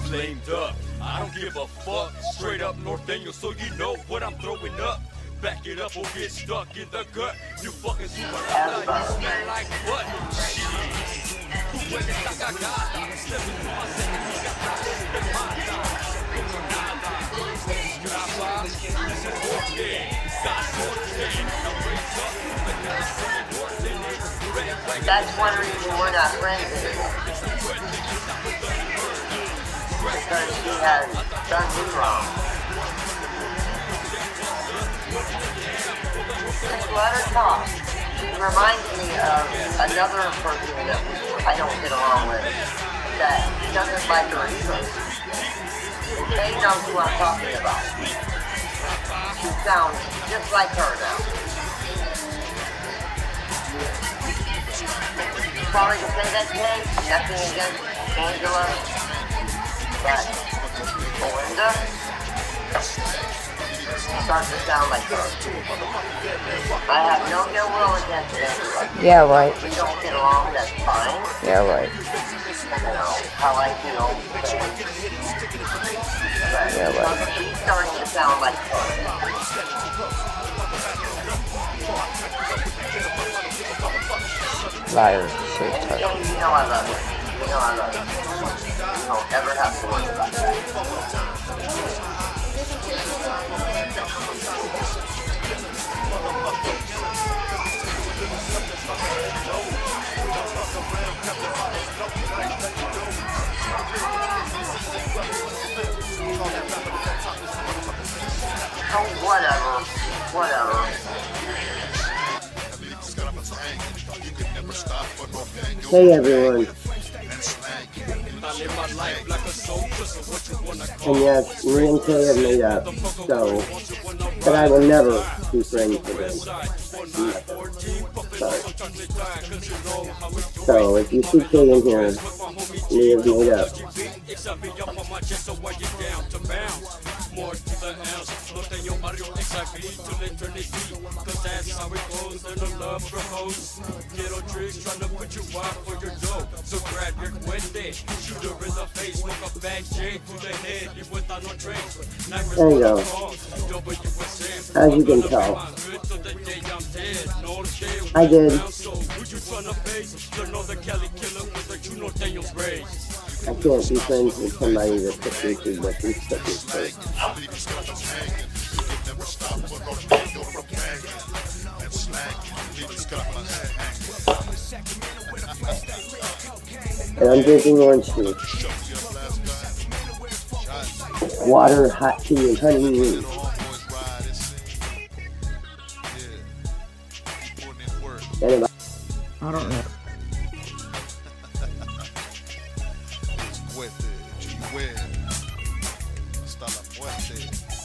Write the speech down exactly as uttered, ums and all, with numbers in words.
flamed up. I don't give a fuck. Straight up North Daniel, so you know what I'm throwing up. Back it up or get stuck in the gut. You fucking super hot, you smell like what? Shit. Tú puedes estar cagada. Stepping through my second, you got problems de mata. Como nada. Graba, this is working. Got sorted. Now raise up. The guys say working it. Red flag. That's one reason we're not friends anymore. Because he has done me wrong. Just let her talk. She reminds me of another person that I don't get along with, that doesn't like her either. They know who I'm talking about. She sounds just like her now. Sorry to say that today, nothing against Angela, but Belinda starts to sound like her. I have no ill will against Angela. Yeah, right. We don't get along, that's fine. Yeah, right. You know, how I feel. But Yeah, right. she's starting to sound like her. Liar. You know I love you. You know I love you. You don't ever have to worry about that. Oh, whatever. Whatever. Hey everyone. And yes, me and Kay have made up, so, but I will never be friends with him. Sorry. So, if you see Kay in here, we have made up. More to the ounce, no te yo barrio exactly to eternity. Cause that's how it goes, and the love propose. Ghetto tricks trying to put you out for your dough. So grab your cuente, shoot her in the face, smoke a bag chain to the head, you without no trace. There you go. As you can tell, I did. I can't be friends with somebody that puts me through what he's put me through. And I'm drinking orange juice. Water, hot tea, and honey root. Anyway. I don't know. Fuerte, G-Web, hasta la muerte.